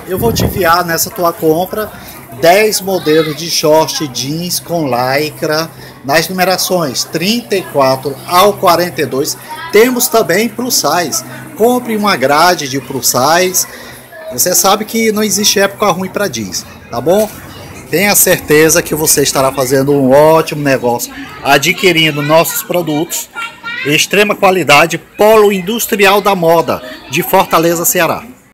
eu vou te enviar nessa tua compra 10 modelos de short jeans com lycra nas numerações 34 ao 42. Temos também plus size. Compre uma grade de plus size. Você sabe que não existe época ruim para jeans, tá bom? Tenha certeza que você estará fazendo um ótimo negócio adquirindo nossos produtos. Extrema qualidade, polo industrial da moda de Fortaleza, Ceará.